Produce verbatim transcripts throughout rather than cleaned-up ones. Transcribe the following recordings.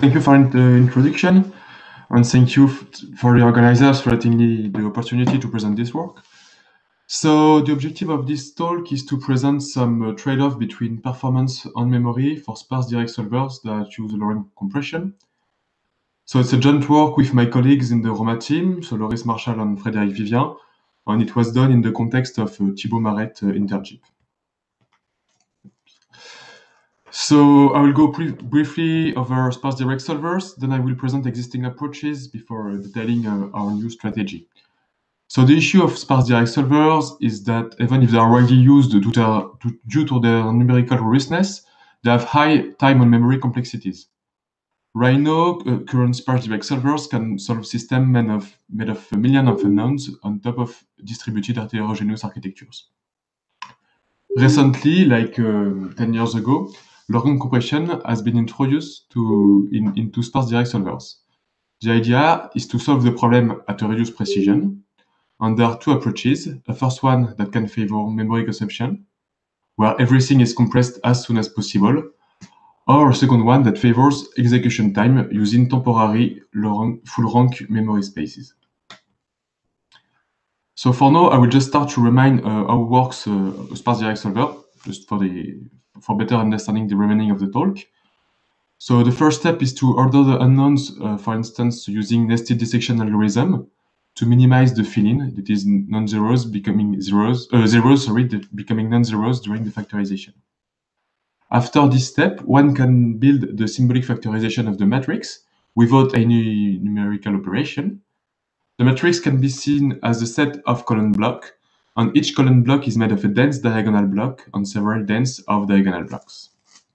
thank you for the introduction, and thank you for the organizers for letting me the opportunity to present this work. So the objective of this talk is to present some uh, trade-off between performance and memory for sparse direct solvers that use Lorentz compression. So it's a joint work with my colleagues in the Roma team, so Loris Marshall and Frédéric Vivien, and it was done in the context of uh, Thibaut Marette uh, internship. So I will go briefly over sparse direct solvers, then I will present existing approaches before detailing uh, our new strategy. So the issue of sparse direct solvers is that even if they are widely used due to their, to, due to their numerical robustness, they have high time and memory complexities. Right now, uh, current sparse direct solvers can solve systems made of, made of a million of unknowns on top of distributed heterogeneous architectures. Recently, like uh, ten years ago, Lorentz compression has been introduced to, in, into sparse direct solvers. The idea is to solve the problem at a reduced precision. And there are two approaches. The first one that can favor memory consumption, where everything is compressed as soon as possible, or a second one that favors execution time using temporary full-rank memory spaces. So for now, I will just start to remind uh, how works uh, a sparse direct solver, just for the for better understanding the remaining of the talk. So the first step is to order the unknowns, uh, for instance, using nested dissection algorithm to minimize the fill-in, that is non-zeros becoming zeros, uh, zeros, sorry, becoming non-zeros during the factorization. After this step, one can build the symbolic factorization of the matrix without any numerical operation. The matrix can be seen as a set of column blocks, and each column block is made of a dense diagonal block and several dense off-diagonal blocks.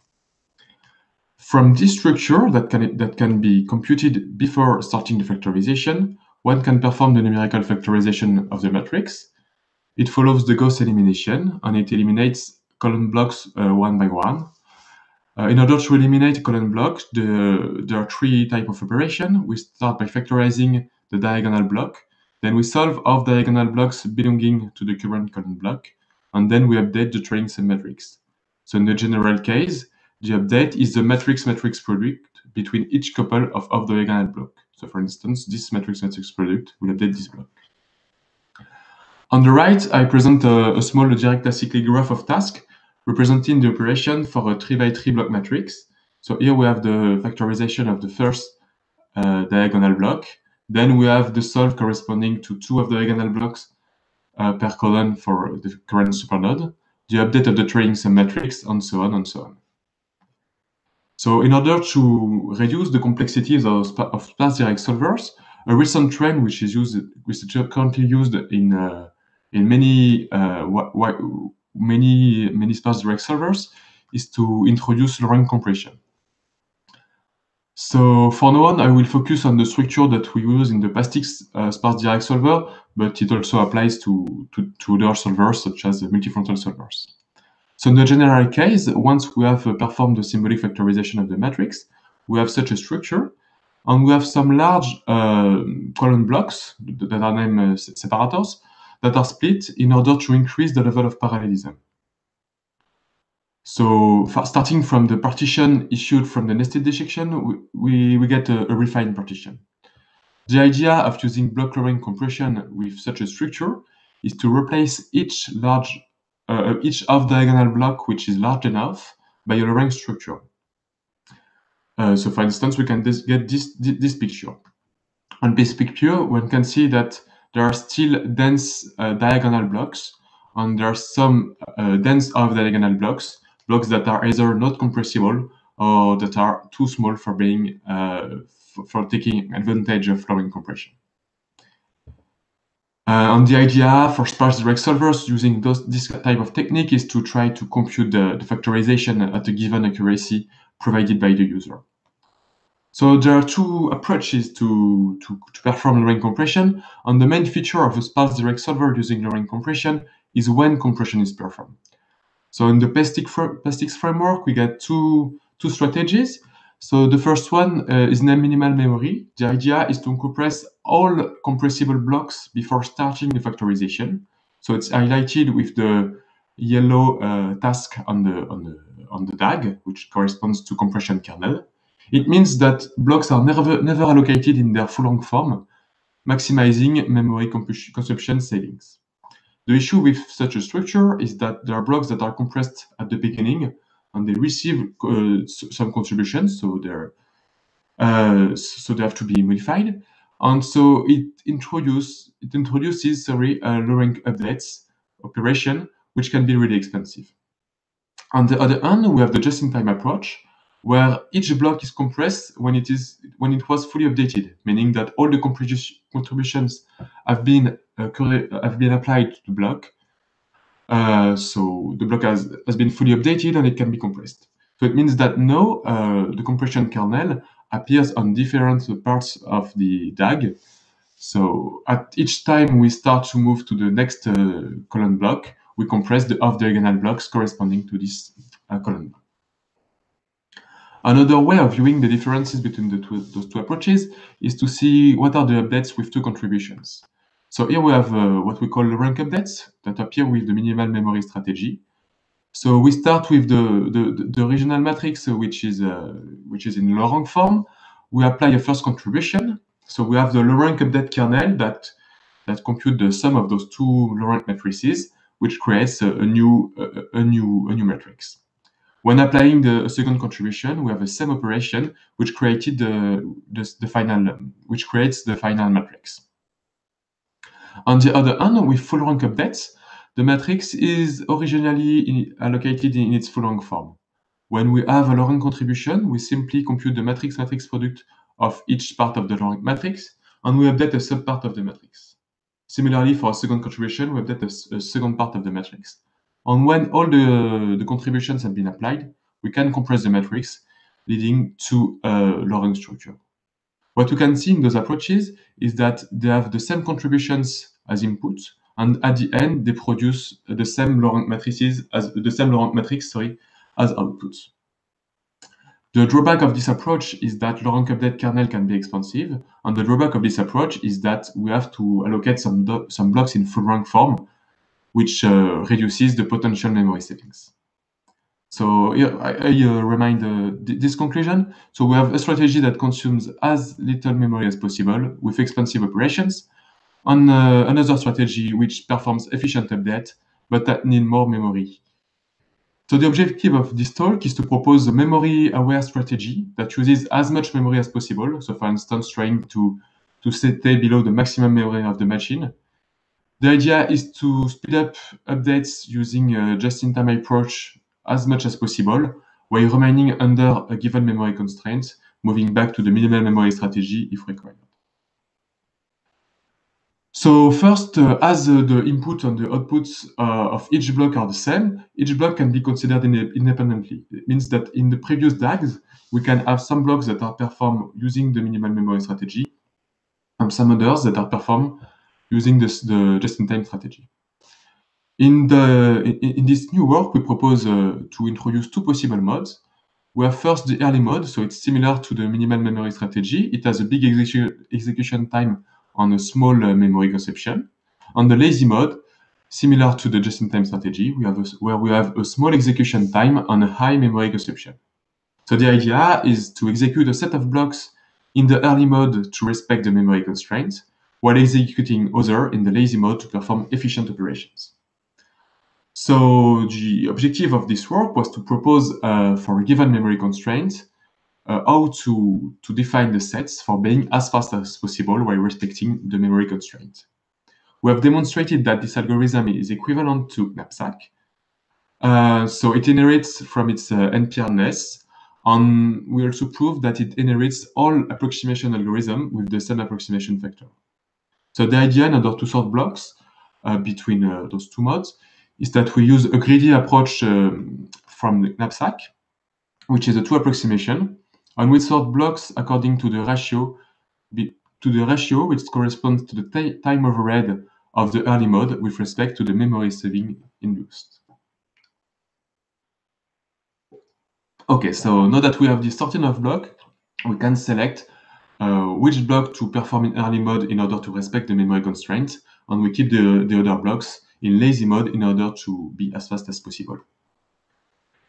From this structure that can, that can be computed before starting the factorization, one can perform the numerical factorization of the matrix. It follows the Gauss elimination, and it eliminates column blocks uh, one by one. Uh, in order to eliminate column blocks, the, there are three types of operation. We start by factorizing the diagonal block, then we solve off-diagonal blocks belonging to the current column block, and then we update the trailing submatrix. So in the general case, the update is the matrix-matrix product between each couple of off-diagonal blocks. So for instance, this matrix-matrix product will update this block. On the right, I present a, a small direct acyclic graph of tasks representing the operation for a three by three block matrix. So here we have the factorization of the first uh, diagonal block. Then we have the solve corresponding to two of the diagonal blocks uh, per column for the current supernode, the update of the trailing submatrix, and so on and so on. So in order to reduce the complexities of, of sparse direct solvers, a recent trend which is used, which is currently used in uh, in many uh, many many sparse direct solvers, is to introduce Lorentz compression. So for now on, I will focus on the structure that we use in the PASTIX uh, sparse direct solver, but it also applies to to, to other solvers such as the multifrontal solvers. So in the general case, once we have uh, performed the symbolic factorization of the matrix, we have such a structure, and we have some large uh, column blocks that are named uh, separators that are split in order to increase the level of parallelism. So starting from the partition issued from the nested dissection, we, we, we get a, a refined partition. The idea of using block Lorentz compression with such a structure is to replace each large Uh, each off-diagonal block which is large enough by a Lorentz structure. Uh, so for instance, we can this, get this, this picture. On this picture, one can see that there are still dense uh, diagonal blocks, and there are some uh, dense off-diagonal blocks, blocks that are either not compressible or that are too small for being uh, for taking advantage of Lorentz compression. Uh, and the idea for sparse direct solvers using those, this type of technique is to try to compute the, the factorization at a given accuracy provided by the user. So there are two approaches to, to, to perform Lorentz compression, and the main feature of a sparse direct solver using Lorentz compression is when compression is performed. So in the PASTIX framework, we get two, two strategies. So the first one uh, is named minimal memory. The idea is to compress all compressible blocks before starting the factorization. So it's highlighted with the yellow uh, task on the, on, the, on the D A G, which corresponds to compression kernel. It means that blocks are never, never allocated in their full-length form, maximizing memory consumption savings. The issue with such a structure is that there are blocks that are compressed at the beginning, and they receive uh, some contributions, so they're uh, so they have to be modified. And so it introduce it introduces sorry a lowering updates operation, which can be really expensive. On the other hand, we have the just-in-time approach, where each block is compressed when it is when it was fully updated, meaning that all the contributions have been uh, have been applied to the block. Uh, so the block has, has been fully updated and it can be compressed. So it means that now uh, the compression kernel appears on different parts of the D A G. So at each time we start to move to the next uh, column block, we compress the off-diagonal blocks corresponding to this uh, column. Another way of viewing the differences between the two, those two approaches is to see what are the updates with two contributions. So here we have uh, what we call rank updates that appear with the minimal memory strategy. So we start with the, the, the regional matrix, uh, which is uh, which is in low rank form. We apply a first contribution. So we have the low rank update kernel that that compute the sum of those two low rank matrices, which creates a, a new a, a new a new matrix. When applying the second contribution, we have the same operation which created the the, the final um, which creates the final matrix. On the other hand, with full rank updates, the matrix is originally in, allocated in its full rank form. When we have a low rank contribution, we simply compute the matrix-matrix product of each part of the low rank matrix, and we update a subpart of the matrix. Similarly, for a second contribution, we update a, a second part of the matrix. And when all the, the contributions have been applied, we can compress the matrix, leading to a low rank structure. What you can see in those approaches is that they have the same contributions as input, and at the end they produce the same low rank matrices as the same low rank matrix, sorry, as outputs. The drawback of this approach is that low rank update kernel can be expensive, and the drawback of this approach is that we have to allocate some some blocks in full rank form, which uh, reduces the potential memory savings. So here I, I uh, remind uh, th this conclusion. So we have a strategy that consumes as little memory as possible with expensive operations, and uh, another strategy which performs efficient update but that need more memory. So the objective of this talk is to propose a memory-aware strategy that uses as much memory as possible. So for instance, trying to, to stay below the maximum memory of the machine. The idea is to speed up updates using a just-in-time approach as much as possible, while remaining under a given memory constraint, moving back to the minimal memory strategy if required. So first, uh, as uh, the input and the outputs uh, of each block are the same, each block can be considered in independently. It means that in the previous D A Gs, we can have some blocks that are performed using the minimal memory strategy, and some others that are performed using this, the just-in-time strategy. In, the, in, in this new work, we propose uh, to introduce two possible modes. We have first the early mode, so it's similar to the minimal memory strategy. It has a big execu execution time on a small uh, memory consumption. On the lazy mode, similar to the just-in-time strategy, we have a, where we have a small execution time on a high memory consumption. So the idea is to execute a set of blocks in the early mode to respect the memory constraints, while executing other in the lazy mode to perform efficient operations. So the objective of this work was to propose uh, for a given memory constraint uh, how to, to define the sets for being as fast as possible while respecting the memory constraint. We have demonstrated that this algorithm is equivalent to knapsack. Uh, so it inherits from its uh, N P R N S, and we also proved that it inherits all approximation algorithms with the same approximation factor. So the idea in order to sort blocks uh, between uh, those two modes is that we use a greedy approach um, from the knapsack, which is a two approximation, and we sort blocks according to the ratio to the ratio which corresponds to the time overhead of the early mode with respect to the memory saving induced. Okay, so now that we have this sorting of block, we can select uh, which block to perform in early mode in order to respect the memory constraint, and we keep the, the other blocks in lazy mode in order to be as fast as possible.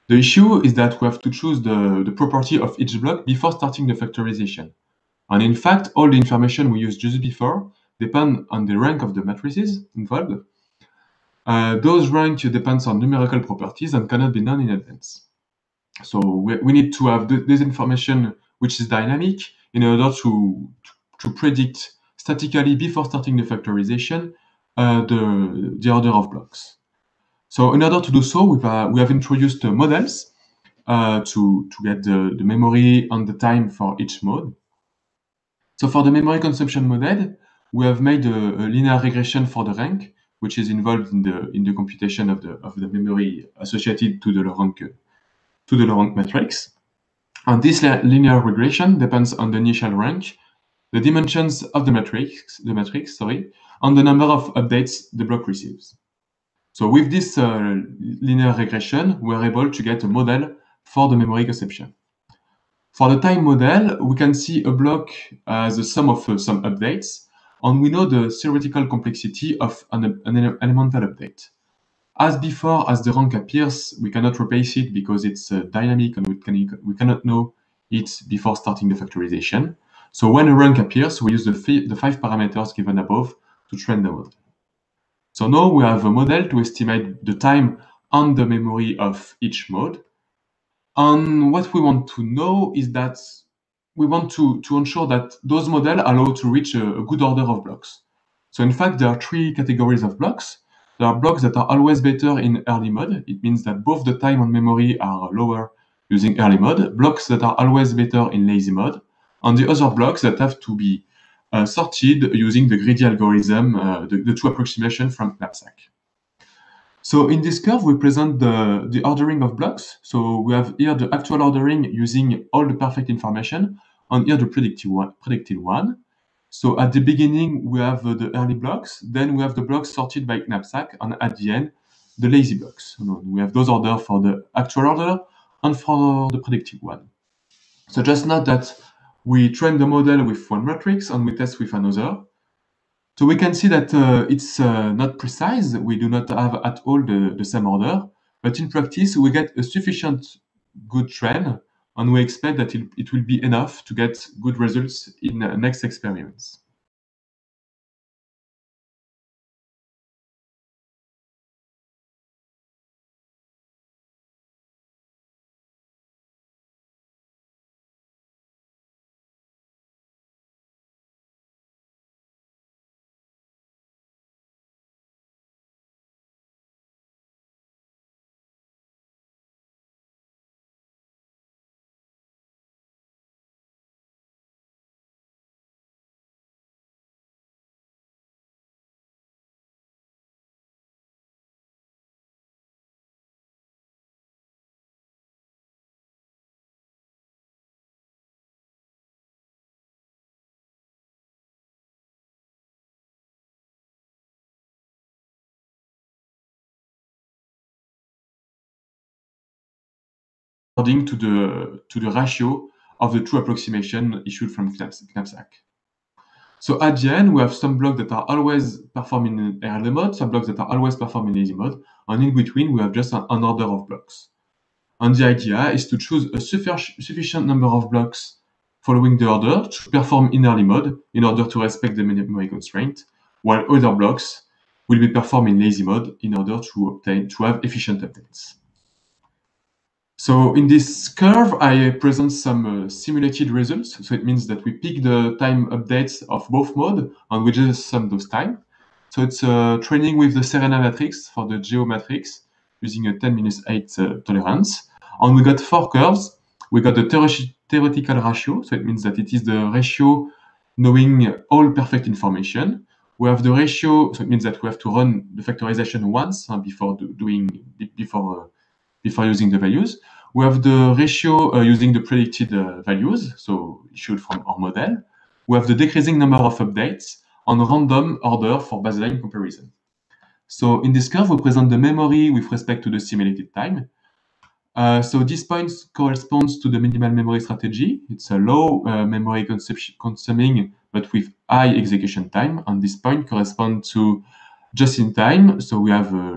The issue is that we have to choose the, the property of each block before starting the factorization. And in fact, all the information we used just before depend on the rank of the matrices involved. Uh, those rank depends on numerical properties and cannot be known in advance. So we, we need to have th this information which is dynamic in order to, to, to predict statically before starting the factorization uh, the, the order of blocks. So in order to do so, we've, uh, we have introduced uh, models uh, to, to get the, the memory and the time for each mode. So for the memory consumption model, we have made a, a linear regression for the rank, which is involved in the in the computation of the of the memory associated to the rank to the rank matrix. And this linear regression depends on the initial rank, the dimensions of the matrix, the matrix, sorry, and the number of updates the block receives. So with this uh, linear regression, we are able to get a model for the memory consumption. For the time model, we can see a block as the sum of uh, some updates, and we know the theoretical complexity of an, an elemental update. As before, as the rank appears, we cannot replace it because it's uh, dynamic and we, can, we cannot know it before starting the factorization. So when a rank appears, we use the, the five parameters given above to train the model. So now we have a model to estimate the time on the memory of each mode. And what we want to know is that we want to, to ensure that those models allow to reach a, a good order of blocks. So in fact, there are three categories of blocks. There are blocks that are always better in early mode. It means that both the time and memory are lower using early mode. Blocks that are always better in lazy mode. And the other blocks that have to be uh, sorted using the greedy algorithm, uh, the, the two approximations from knapsack. So in this curve, we present the, the ordering of blocks. So we have here the actual ordering using all the perfect information, and here the predicted one. Predicted one. So at the beginning, we have uh, the early blocks, then we have the blocks sorted by knapsack, and at the end, the lazy blocks. So we have those orders for the actual order and for the predicted one. So just note that we train the model with one matrix and we test with another. So we can see that uh, it's uh, not precise. We do not have at all the, the same order, but in practice, we get a sufficient good trend, and we expect that it, it will be enough to get good results in uh, next experiments. According to the to the ratio of the two approximation issued from knapsack. So at the end, we have some blocks that are always performing in early mode, some blocks that are always performing in lazy mode, and in between, we have just an, an order of blocks. And the idea is to choose a suffi sufficient number of blocks following the order to perform in early mode in order to respect the memory constraint, while other blocks will be performed in lazy mode in order to obtain to have efficient updates. So in this curve, I present some uh, simulated results. So it means that we pick the time updates of both modes and we just sum those time. So it's uh, training with the Serena matrix for the Geo matrix using a ten minus eight uh, tolerance. And we got four curves. We got the theoretical ratio. So it means that it is the ratio knowing all perfect information. We have the ratio. So it means that we have to run the factorization once uh, before do, doing before. Uh, before using the values. We have the ratio uh, using the predicted uh, values, so issued from our model. We have the decreasing number of updates on random order for baseline comparison. So in this curve, we present the memory with respect to the simulated time. Uh, so this point corresponds to the minimal memory strategy. It's a low uh, memory consuming, but with high execution time. And this point corresponds to just in time. So we have a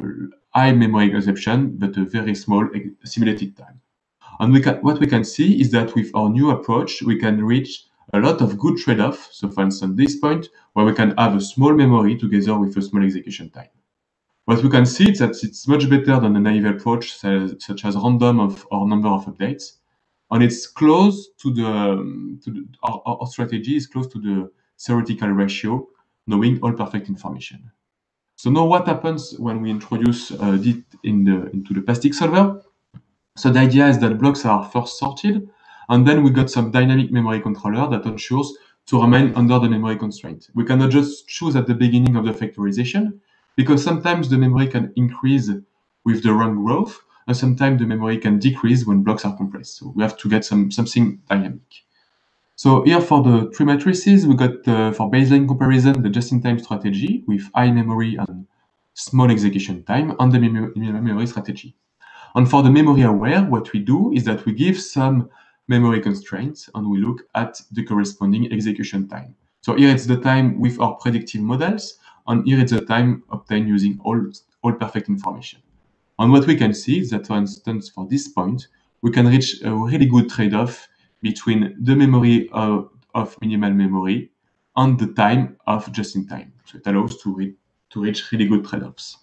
high memory consumption, but a very small simulated time. And we can, what we can see is that with our new approach, we can reach a lot of good trade-off. So for instance, this point where we can have a small memory together with a small execution time. What we can see is that it's much better than the naive approach, such as random of or number of updates. And it's close to the, to the our, our strategy is close to the theoretical ratio, knowing all perfect information. So now what happens when we introduce uh, it in the, into the plastic solver? So the idea is that blocks are first sorted, and then we got some dynamic memory controller that ensures to remain under the memory constraint. We cannot just choose at the beginning of the factorization, because sometimes the memory can increase with the run growth, and sometimes the memory can decrease when blocks are compressed. So we have to get some something dynamic. So here for the three matrices, we got uh, for baseline comparison the just-in-time strategy with high memory and small execution time, and the mem memory strategy. And for the memory aware, what we do is that we give some memory constraints and we look at the corresponding execution time. So here it's the time with our predictive models, and here it's the time obtained using all, all perfect information. And what we can see is that, for instance, for this point, we can reach a really good trade-off between the memory of, of minimal memory and the time of just-in-time. So it allows to, re to reach really good trade-offs.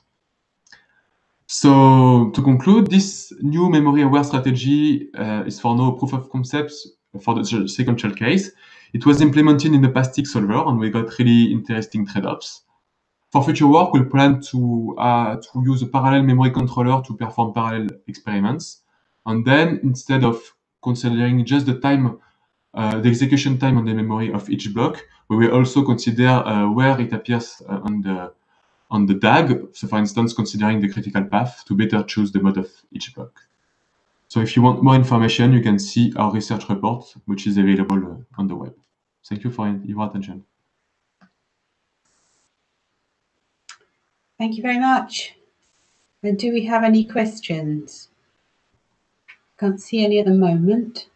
So to conclude, this new memory-aware strategy uh, is for now proof of concepts for the sequential case. It was implemented in the plastic solver, and we got really interesting trade-offs. For future work, we'll plan to, uh, to use a parallel memory controller to perform parallel experiments. And then, instead of considering just the time, uh, the execution time on the memory of each block, we will also consider uh, where it appears uh, on the on the D A G, so for instance, considering the critical path to better choose the mode of each block. So if you want more information, you can see our research report, which is available uh, on the web. Thank you for your attention. Thank you very much. And do we have any questions? Can't see any at the moment.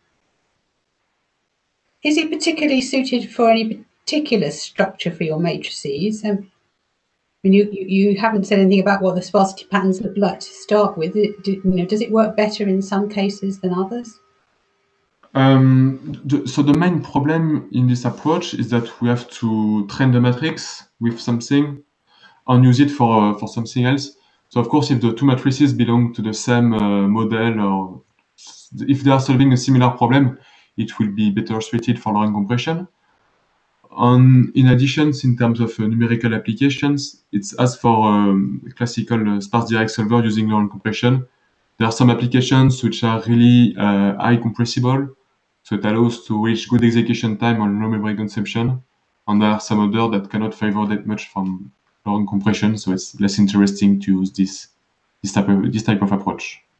Is it particularly suited for any particular structure for your matrices? Um, I mean, you, you haven't said anything about what the sparsity patterns look like to start with. It, do, you know, does it work better in some cases than others? Um, the, so the main problem in this approach is that we have to train the matrix with something and use it for, uh, for something else. So of course, if the two matrices belong to the same uh, model, or if they are solving a similar problem, it will be better suited for Laurent compression. And in addition, in terms of uh, numerical applications, it's as for um, classical uh, sparse direct solver using Laurent compression. There are some applications which are really uh, high compressible, so it allows to reach good execution time on low memory consumption. And there are some other that cannot favor that much from Laurent compression, so it's less interesting to use this this type of this type of approach.